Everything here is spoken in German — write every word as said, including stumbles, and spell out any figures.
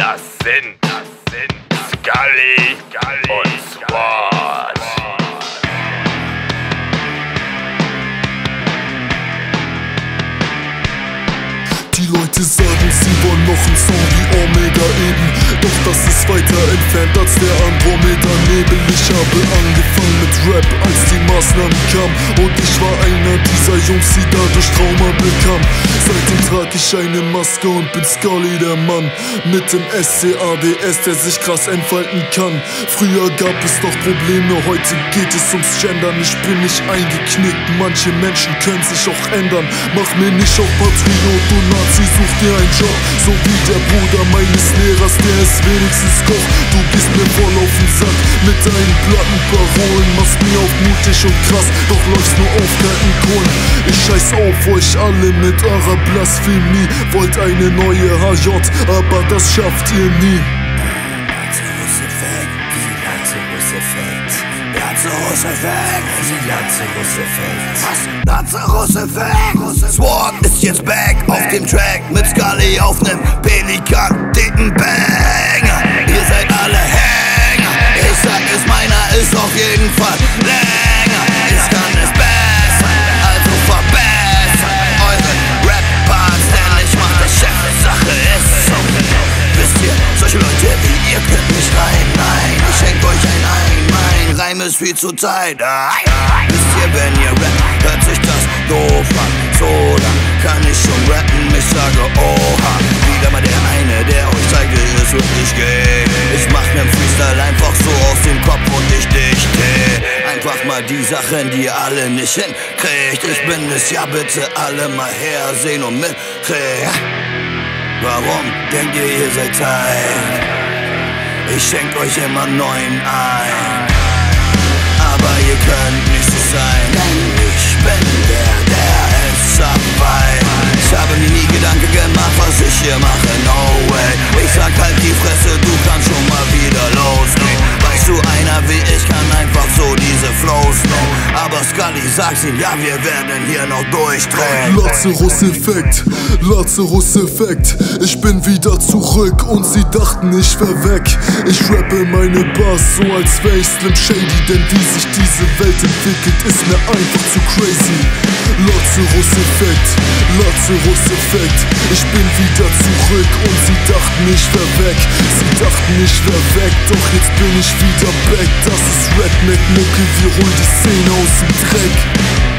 das sind, das sind Scully und SwaAT. Die Leute sagen, sie wollen noch einen Song wie Omega eben, doch das ist weiter entfernt als der Andromeda-Nebel. Ich habe angefangen mit Rap, als die Maßnahmen kamen, und ich war einer dieser Jungs, die dadurch Trauma bekam. Seitdem trag ich eine Maske und bin Scully, der Mann mit dem S C A D S, der sich krass entfalten kann. Früher gab es doch Probleme, heute geht es ums Gendern. Ich bin nicht eingeknickt, manche Menschen können sich auch ändern. Mach mir nicht auf Patriot, du Nazi, such dir einen Job, so wie der Bruder meines Lehrers, der es wenigstens kocht. Du gehst mir voll auf den Sack mit deinen Plattenparolen, machst mir auf mutig und krass, doch läufst nur auf kalten Kohlen. Ich scheiß auf euch alle mit eurer Blasphemie, wollt eine neue H J, aber das schafft ihr nie. Lazarus-Effekt, Lazarus-Effekt, Lazarus-Effekt, Lazarus-Effekt, Lazarus-Effekt. SwaAT ist jetzt back auf dem Track mit Scully auf nem Pelican, dicken Bang. Ihr seid alle Hänger, ich sag es, meiner ist auf jeden Fall länger. Ich kann es besser, also verbessern eure Rap-Parts, denn ich mach das Chef, Sache ist so. Wisst ihr, solche Leute wie ihr könnt nicht rein, nein, ich schenk euch ein ein, mein Reim ist viel zu Zeit. Wisst ihr, wenn ihr rappt, hört sich das doof an, so lang kann ich schon rappen, ich sage oha. Wieder mal der eine, der euch zeigt, wie es wirklich geht. Ich mach nen Freestyle einfach so aus dem Kopf und ich dichte einfach mal die Sachen, die ihr alle nicht hinkriegt. Ich bin es, ja bitte alle mal hersehen und mitkriegen. Warum denkt ihr, ihr seid Teil? Ich schenk euch immer neuen ein, aber ihr könnt nicht so sein, denn ich bin der, der es abweicht. Ich habe mir nie Gedanken gemacht, was ich hier mache, no way. Ich sag halt die Fresse, du kannst schon mal wieder losgehen. Weißt du, einer wie ich kann einfach so diese Flows nehmen, aber Scully sagt's ihm, ja wir werden hier noch durchdrehen. Lazarus-Effekt, Lazarus-Effekt, ich bin wieder zurück und sie dachten, ich wär weg. Ich rappe meine Bars so, als wär ich Slim Shady, denn wie sich diese Welt entwickelt, ist mir einfach zu crazy. Lazarus-Effekt, Lazarus-Effekt, ich bin wieder zurück und sie dachten, ich wär weg. Sie dachten, ich wär weg, doch jetzt bin ich wieder back. Das ist Redneck-Mucke, wir holen die Szene aus dem Dreck.